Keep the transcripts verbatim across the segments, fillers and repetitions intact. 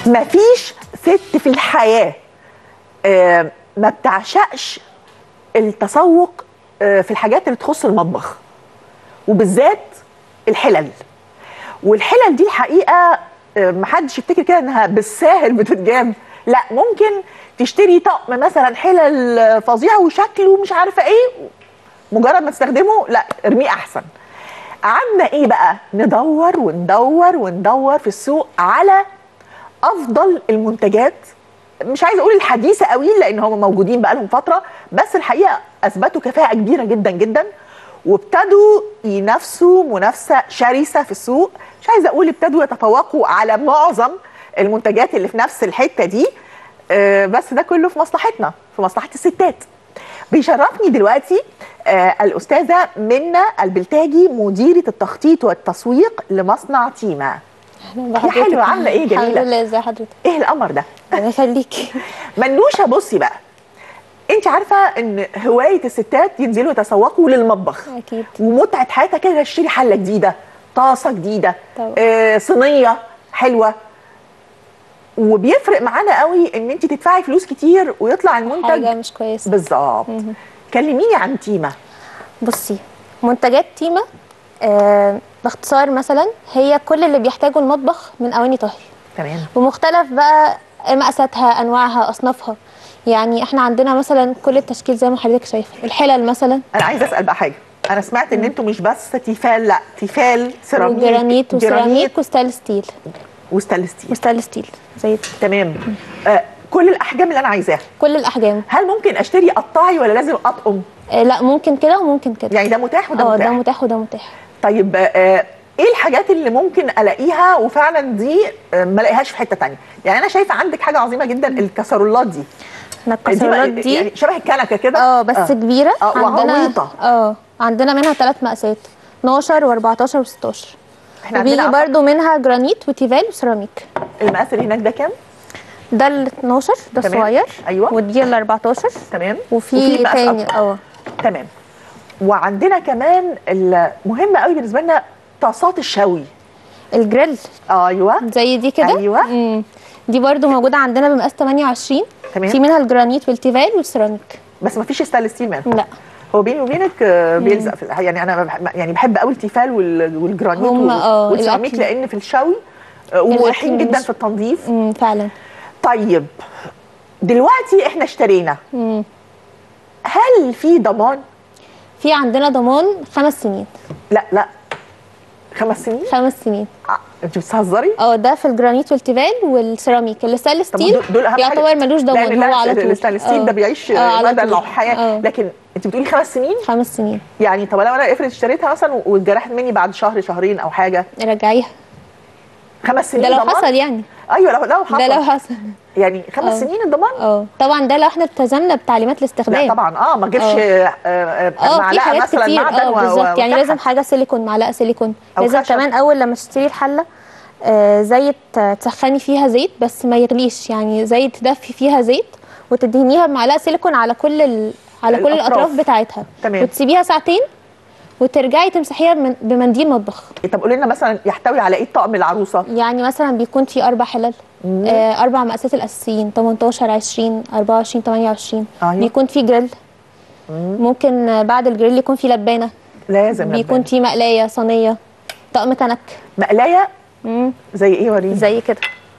مفيش ست في الحياه آه ما بتعشقش التسوق آه في الحاجات اللي تخص المطبخ، وبالذات الحلل. والحلل دي الحقيقه آه محدش يفتكر كده انها بالساهل بتتجاب، لا، ممكن تشتري طقم مثلا حلل فظيع وشكله مش عارفه ايه، مجرد ما تستخدمه لا ارميه احسن. قعدنا ايه بقى ندور وندور وندور في السوق على افضل المنتجات، مش عايزه اقول الحديثه قوي لان هم موجودين بقى لهم فتره، بس الحقيقه اثبتوا كفاءه كبيره جدا جدا، وابتدوا ينافسوا منافسه شرسه في السوق. مش عايزه اقول ابتدوا يتفوقوا على معظم المنتجات اللي في نفس الحته دي، بس ده كله في مصلحتنا، في مصلحه الستات. بيشرفني دلوقتي آه الاستاذه منى البلتاجي، مديره التخطيط والتسويق لمصنع تيما. يا حلوه، عامله ايه؟ جميله. الحمد لله. ازي حضرتك؟ ايه القمر ده؟ الله يخليكي. منوشه، بصي بقى، انت عارفه ان هوايه الستات ينزلوا يتسوقوا للمطبخ اكيد، ومتعه حياتها كده تشتري حله جديده، طاسه جديده، آه صينيه حلوه، وبيفرق معانا قوي ان انت تدفعي فلوس كتير ويطلع المنتج حاجه مش كويسه. بالظبط. كلميني عن تيما. بصي، منتجات تيما آه باختصار مثلا هي كل اللي بيحتاجه المطبخ من اواني طهي، تمام، ومختلف بقى مقاساتها، انواعها، اصنافها. يعني احنا عندنا مثلا كل التشكيل زي ما حضرتك شايفه. الحلل مثلا، انا عايزه اسال بقى حاجه، انا سمعت ان انتوا مش بس تيفال، لا تيفال سيراميك وجرانيت وسيراميك وستانلس ستيل وستانلس ستيل وستانلس ستيل زي تمام. آه كل الاحجام اللي انا عايزاها. كل الاحجام. هل ممكن اشتري قطاعي ولا لازم اطقم؟ آه لا، ممكن كده وممكن كده. يعني ده متاح وده اه متاح؟ ده متاح وده متاح. طيب آه ايه الحاجات اللي ممكن الاقيها وفعلا دي آه ما الاقيهاش في حته ثانيه؟ يعني انا شايفه عندك حاجه عظيمه جدا، الكسرولات دي. احنا الكسرولات دي, دي يعني شبه الكنكه كده، اه بس آه. كبيره. اه عندنا اه عندنا منها ثلاث مقاسات، اتناشر واربعتاشر وستاشر. احنا وبيجي برضو منها جرانيت وتيفال وسيراميك. المقاس اللي هناك ده كام؟ ده ال اتناشر، ده الصغير. ايوه. ودي ال اربعتاشر. تمام. وفي تاني اه تمام. وعندنا كمان المهم قوي بالنسبه لنا طاسات الشوي، الجريل. ايوه زي دي كده. ايوه. مم. دي برضو موجوده عندنا بمقاس تمانية وعشرين. تمام. في منها الجرانيت والتيفال والسيراميك، بس ما فيش ستانلس ستيل منها. لا. هو بيني وبينك بيلزق في، يعني انا بحب، يعني بحب قوي التيفال والجرانيت والسيراميك لان في الشوي ومريحين جدا في التنظيف. امم فعلا. طيب دلوقتي احنا اشترينا، امم هل في ضمان؟ في عندنا ضمان خمس سنين. لا لا خمس سنين؟ خمس سنين. آه. انت بتهزري؟ اه ده في الجرانيت والتيفال والسيراميك. الستانلس ستيل يعتبر ملوش ضمان، هو على طول. الستانلس ستيل ده بيعيش مدى الحياه، لكن انت بتقولي خمس سنين؟ خمس سنين. يعني طب لو انا افرض اشتريتها مثلا واتجرحت مني بعد شهر شهرين او حاجه، رجعيها. خمس سنين ده لو ضمان؟ حصل يعني. ايوه لو لو حصل. ده لو حصل يعني خمس سنين الضمان؟ اه طبعا، ده لو احنا التزمنا بتعليمات الاستخدام. لا طبعا اه ما تجيبش معلقه مثلا معدن. اه بالظبط، يعني لازم حاجه سيليكون، معلقه سيليكون. لازم خشب. كمان اول لما تشتري الحله آه زيت تسخني فيها زيت بس ما يغليش، يعني زيت تدفي فيها زيت وتدهنيها بمعلقه سيليكون على كل ال... على كل الاطراف بتاعتها. تمام. وتسيبيها ساعتين وترجعي تمسحيها بمنديل مطبخ. طب قولي لنا مثلا يحتوي على ايه طقم العروسه؟ يعني مثلا بيكون في اربع حلل، آه اربع مقاسات الاساسيين، تمنتاشر، عشرين، اربعة وعشرين، تمانية وعشرين. أيوة. بيكون في جريل. مم. ممكن بعد الجريل يكون في لبانه. لازم بيكون لبانة. في مقلايه، صينيه، طقم كنك. مقلايه؟ امم زي ايه وريني؟ زي كده.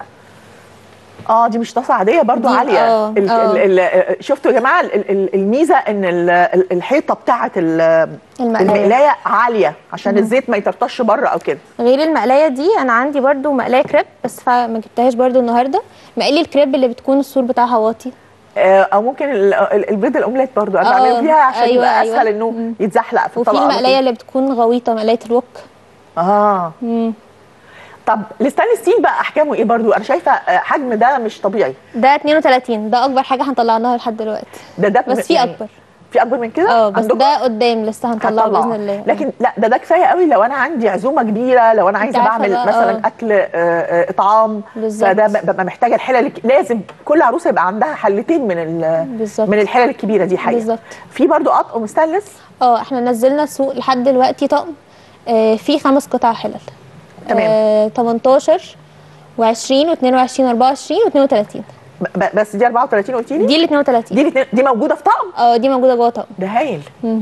اه دي مش طاسه عاديه برضو عاليه. اه ال ال ال شفتوا يا جماعه ال ال الميزه ان ال الحيطه بتاعه المقلايه عاليه عشان مم. الزيت ما يطرطش بره او كده. غير المقلايه دي انا عندي برضو مقلايه كريب، بس ما جبتهاش برضو النهارده. مقلي الكريب اللي بتكون السور بتاعها واطي، او ممكن البيض الاومليت برضو انا بعمله فيها عشان أيوة يبقى أيوة. اسهل انه مم. يتزحلق في الطبق. وفي المقلايه اللي بتكون غويطه، مقلايه الوك. اه مم. طب الستانلس ستيل بقى احكامه ايه برضو؟ انا شايفه حجم ده مش طبيعي. ده اتنين وتلاتين، ده اكبر حاجه هنطلعناها لحد دلوقتي. ده ده بس في اكبر. في اكبر من كده؟ اه بس عندكم؟ ده قدام لسه هنطلعه باذن الله. لكن لا ده ده كفايه قوي لو انا عندي عزومه كبيره، لو انا عايزه بعمل مثلا أوه. اكل آه اطعام، فده ببقى محتاجه الحلل. لازم كل عروسه يبقى عندها حلتين من بالزبط. من الحلل الكبيره دي حقيقه. بالظبط. في برضو اطقم ستانلس. اه احنا نزلنا السوق لحد دلوقتي طقم آه فيه خمس قطع حلل. تمام. آه تمنتاشر وعشرين واثنين وعشرين واربعة وعشرين واثنين وثلاثين. ب- بس دي اربعة وتلاتين قلتي لي؟ دي ال اثنين وثلاثين. دي الاتنين- دي موجوده في طقم؟ اه دي موجوده جوه طقم. ده هايل.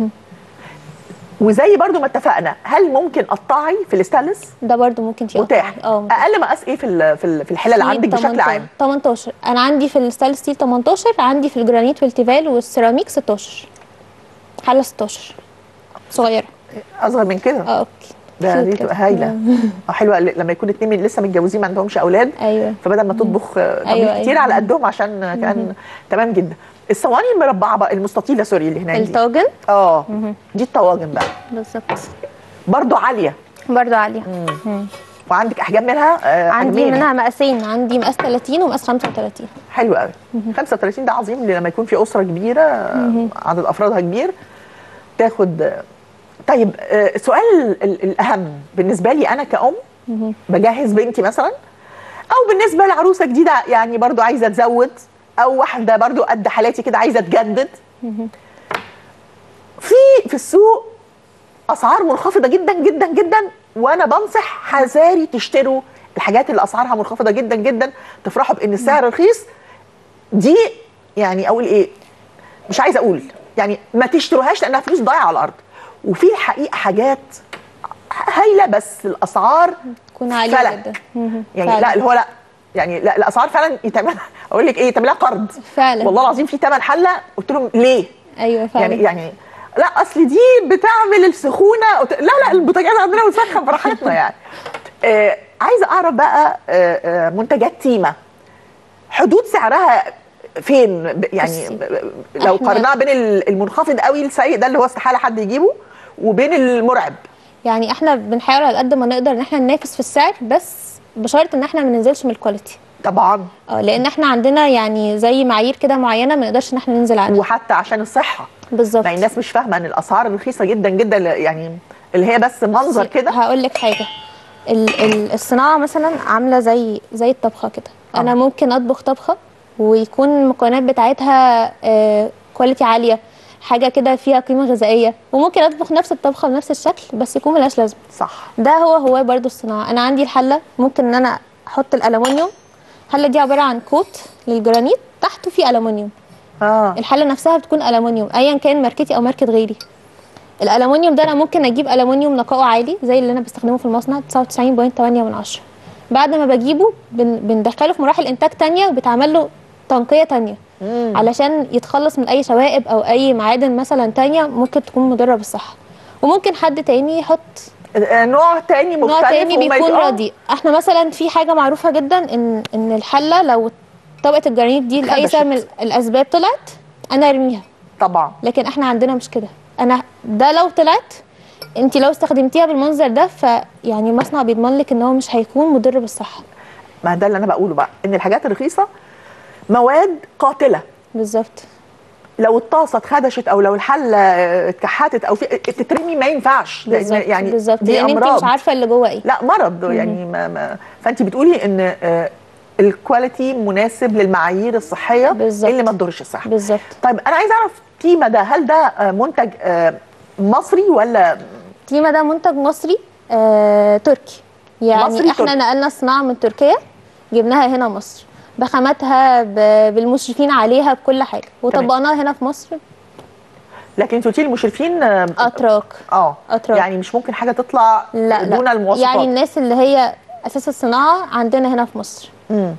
وزي برضو ما اتفقنا، هل ممكن قطعي في الاستانلس؟ ده برضو ممكن تقطع. متاح. اه اقل مقاس ايه في ال- في ال- في الحله اللي عندك بشكل عام؟ تمنتاشر. انا عندي في الستانلس ستيل تمنتاشر، عندي في الجرانيت والتيفال والسيراميك ستاشر. حله ستاشر صغيره. اصغر من كده؟ اه اوكي. ده كيوت دي كده. تبقى هايله. اه حلوه لما يكون اتنين من لسه متجوزين ما عندهمش اولاد. ايوه. فبدل ما تطبخ تطبيخ أيوة، كتير أيوة. على قدهم عشان كان تمام جدا. الصواني المربعه بقى، المستطيله سوري اللي هناك دي. الطاجن. اه دي الطواجن بقى بالظبط. برضو عاليه. برضو عاليه. وعندك احجام منها آه عندي حجمين. منها مقاسين، عندي مقاس ثلاثين ومقاس خمسة وثلاثين. حلو قوي. خمسة وتلاتين ده عظيم لما يكون في اسره كبيره آه عدد افرادها كبير تاخد. آه طيب آه السؤال ال- الاهم بالنسبه لي انا كأم بجهز بنتي مثلا، او بالنسبه لعروسه جديده يعني برضو عايزه تزود، او واحده برضو قد حالاتي كده عايزه تجدد. في في السوق اسعار منخفضه جدا جدا جدا، وانا بنصح حذاري تشتروا الحاجات اللي اسعارها منخفضه جدا جدا، تفرحوا بان السعر رخيص. دي يعني اقول ايه، مش عايزه اقول يعني ما تشتروهاش لانها فلوس ضايعه على الارض. وفي الحقيقه حاجات هايله بس الاسعار تكون عاليه فلك. جدا. يعني فعلا. لا اللي هو لا يعني لا الاسعار فعلا يتعمل اقول لك ايه يتعمل لها قرض فعلا. والله العظيم. في ثمن حله قلت لهم ليه؟ ايوه فعلا. يعني يعني لا اصل دي بتعمل السخونه قلت- لا لا البوتاجاز عندنا بنسخن براحتنا يعني. آه عايزه اعرف بقى آه آه منتجات تيما حدود سعرها فين ب- يعني بصي، ب- لو إحنا- قارناها بين ال- المنخفض قوي السيء ده اللي هو استحاله حد يجيبه، وبين المرعب. يعني احنا بنحاول على قد ما نقدر ان احنا ننافس في السعر، بس بشرط ان احنا ما ننزلش من الكواليتي. طبعا. اه لان احنا عندنا يعني زي معايير كده معينه ما نقدرش ان احنا ننزل عنها. وحتى عشان الصحه. بالظبط. يعني الناس مش فاهمه ان الاسعار رخيصه جدا جدا يعني اللي هي بس منظر كده. هقول لك حاجه، ال- ال- الصناعه مثلا عامله زي زي الطبخه كده. آه. انا ممكن اطبخ طبخه ويكون المكونات بتاعتها آه كواليتي عاليه، حاجه كده فيها قيمه غذائيه، وممكن اطبخ نفس الطبخه بنفس الشكل بس يكون ملهاش لازمه. صح. ده هو هو برضو الصناعه. انا عندي الحله ممكن ان انا احط الالومنيوم. الحله دي عباره عن كوت للجرانيت تحته فيه الومنيوم. اه الحله نفسها بتكون الومنيوم ايا كان ماركتي او ماركه غيري. الالومنيوم ده انا ممكن اجيب الومنيوم نقائه عالي زي اللي انا بستخدمه في المصنع تسعة وتسعين فاصلة تمانية من عشرة. بعد ما بجيبه بن بندخله في مراحل انتاج تانية وبتعمل له تنقيه تانية مم. علشان يتخلص من اي شوائب او اي معادن مثلا تانية ممكن تكون مضره بالصحه. وممكن حد تاني يحط آه، نوع تاني مختلف. نوع تاني وما بيكون يت- آه. رديء. احنا مثلا في حاجه معروفه جدا ان ان الحله لو طبقه الجرانيت دي لاي خدشت. سبب من الاسباب طلعت انا ارميها. طبعا. لكن احنا عندنا مش كده. انا ده لو طلعت انت لو استخدمتيها بالمنظر ده فيعني المصنع بيضمن لك ان هو مش هيكون مضر بالصحه. ما ده اللي انا بقوله بقى، ان الحاجات الرخيصه مواد قاتله. بالظبط. لو الطاسه اتخدشت او لو الحله آه، اتكحتت او في تترمي ما ينفعش لان بالظبط. يعني بالظبط. دي لان انت امراض. مش عارفه اللي جوه ايه. لا مرض يعني ما ما فانت بتقولي ان آه، الكواليتي مناسب للمعايير الصحيه بالظبط. اللي ما تضرش الصحه. بالظبط. طيب انا عايزه اعرف تيما ده هل ده آه، منتج آه، مصري ولا تيما ده منتج مصري آه، تركي. يعني مصري احنا تركي. نقلنا الصناعه من تركيا جبناها هنا مصر بخاماتها ب- بالمشرفين عليها بكل حاجه وطبقناها هنا في مصر. لكن انت قلتي لي المشرفين آه، اتراك. اه أتراك. يعني مش ممكن حاجه تطلع لا دون لا المواصفات. يعني الناس اللي هي اساس الصناعه عندنا هنا في مصر. امم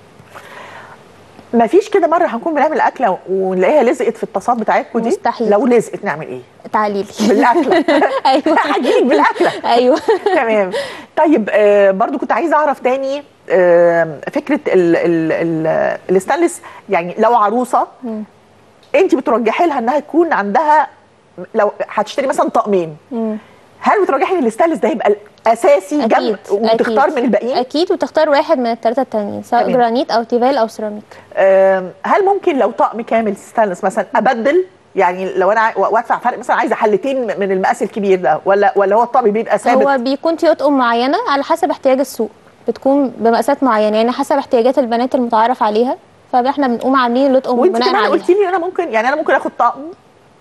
ما فيش كده مره هنكون بنعمل اكله ونلاقيها لزقت في الطاسات بتاعتكم دي؟ مستحيل. لو لزقت نعمل ايه؟ تعالي لي بالاكله. ايوه هجيلك بالاكله. ايوه تمام. طيب آه برضو كنت عايزه اعرف تاني آه فكره ال ال ال الستانلس، يعني لو عروسه انت بترجحي لها انها يكون عندها، لو هتشتري مثلا طقمين، مم. هل بترجحي ان الستانلس ده يبقى الاساسي اكيد جنب وتختار أكيد. من الباقيين؟ اكيد وتختار واحد من الثلاثه التانيين سواء تمام. جرانيت او تيفال او سيراميك. آه هل ممكن لو طقم كامل ستانلس مثلا ابدل؟ يعني لو انا عاي- وادفع فرق مثلا عايزه حلتين من المقاس الكبير ده، ولا ولا هو الطقم بيبقى ثابت؟ هو بيكون في اطقم معينه على حسب احتياج السوق بتكون بمقاسات معينه يعني حسب احتياجات البنات المتعارف عليها فاحنا بنقوم عاملين الاطقم وانت بناء كمان عليها. قلتي لي انا ممكن يعني انا ممكن اخد طقم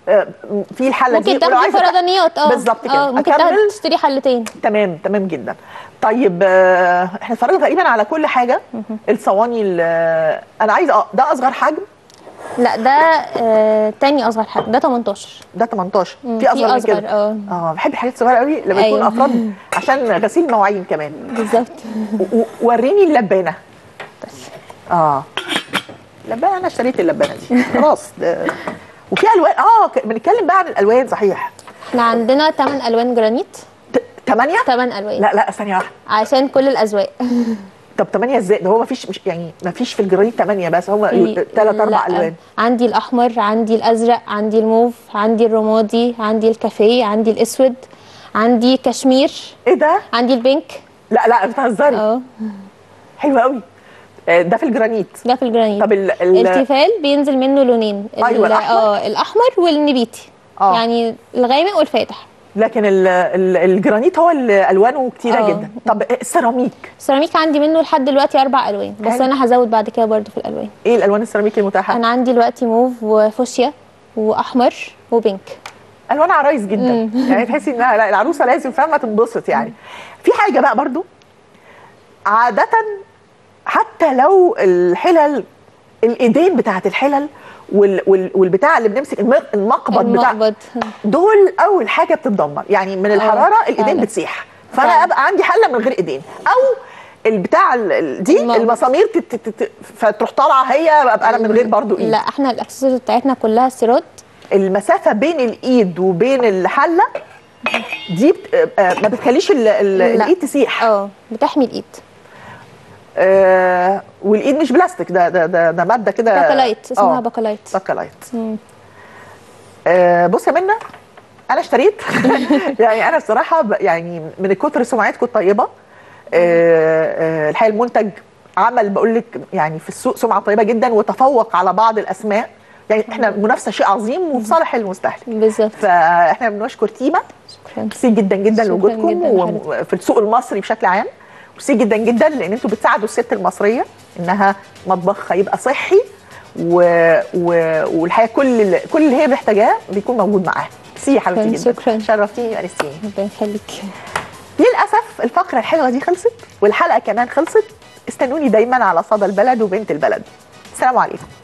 آه، في الحله دي ممكن ولو تاخدي عايزة تح- فردانيات اه بالظبط كده. اه ممكن أكمل؟ تاخدي- تشتري حلتين. تمام تمام جدا. طيب آه، احنا اتفرجنا تقريبا على كل حاجه. الصواني ال- آه، انا عايزه اه ده اصغر حجم، لا ده آه تاني اصغر حاجه، ده تمنتاشر. ده تمنتاشر. مم، في في اصغر من أصغر، كده. اه. اه بحب الحاجات الصغيره قوي لما يكون أيوة. افراد عشان غسيل مواعين كمان. بالظبط. و- و- وريني اللبانه. اه اللبانه، انا اشتريت اللبانه دي خلاص. ده- وفي الوان، اه ك- بنتكلم بقى عن الالوان صحيح. احنا عندنا تمن الوان جرانيت. ثمانية؟ تمن الوان. لا لا ثانيه واحده. عشان كل الاذواق. طب ثمانية ازاي؟ ده هو ما فيش، مش يعني ما فيش في الجرانيت ثمانية بس، هم ثلاث اربع لا، الوان. عندي الاحمر، عندي الازرق، عندي الموف، عندي الرمادي، عندي الكافيه، عندي الاسود، عندي كشمير، ايه ده؟ عندي البينك. لا لا بتهزري. اه حلو قوي. آه، ده في الجرانيت. ده في الجرانيت. طب ال ال التيفال بينزل منه لونين. أيوة، ال- الأحمر. اه الاحمر والنبيتي. آه. يعني الغامق والفاتح. لكن ال ال الجرانيت هو اللي الوانه كتيره آه. جدا. طب السيراميك، السيراميك عندي منه لحد دلوقتي اربع الوان، بس حلو. انا هزود بعد كده برضو في الالوان. ايه الالوان السيراميك المتاحه؟ انا عندي دلوقتي موف وفوشيا واحمر وبينك. الوان عرايس جدا. يعني تحسي انها لا، العروسه لازم فاهمه تنبسط يعني. في حاجه بقى برضو عاده، حتى لو الحلل، الايدين بتاعت الحلل وال وال والبتاع اللي بنمسك الم- المقبض بتاع المقبض. دول اول حاجه بتتدمر، يعني من الحراره الايدين فعلا. بتسيح. فانا فعلا. ابقى عندي حله من غير ايدين، او البتاع ال- ال- دي المقبض. المسامير تت- تت- تت- فتروح طالعه هي، ابقى انا من غير برضو ايد. لا احنا الاكسسوارز بتاعتنا كلها سيرات. المسافه بين الايد وبين الحله دي بت... آه، ما بتخليش ال... ال... لا. الايد تسيح. اه بتحمي الايد. آه والايد مش بلاستيك، ده ده ده, ده ماده كده. باكلايت، اسمها آه، باكلايت. باكلايت. آه بص يا منى، انا اشتريت. يعني انا بصراحه ب- يعني من كتر سمعتكم الطيبه، آه آه الحقيقه المنتج عمل، بقول لك يعني في السوق سمعه طيبه جدا، وتفوق على بعض الاسماء. يعني احنا منافسه شيء عظيم وفي صالح المستهلك. بالظبط. فاحنا بنشكر تيمه، شكرا. ميرسي جدا جدا شكراً لوجودكم جداً وفي السوق المصري بشكل عام. ميرسي جدا جدا لان انتوا بتساعدوا الست المصريه انها مطبخها يبقى صحي، و... و... والحقيقه كل ال- كل اللي هي محتاجاه بيكون موجود معاها. ميرسي يا حبيبتي جدا. شكراً. شرفتيني وانستيني. ربنا يخليك. للاسف الفقره الحلوه دي خلصت والحلقه كمان خلصت. استنوني دايما على صدى البلد وبنت البلد. السلام عليكم.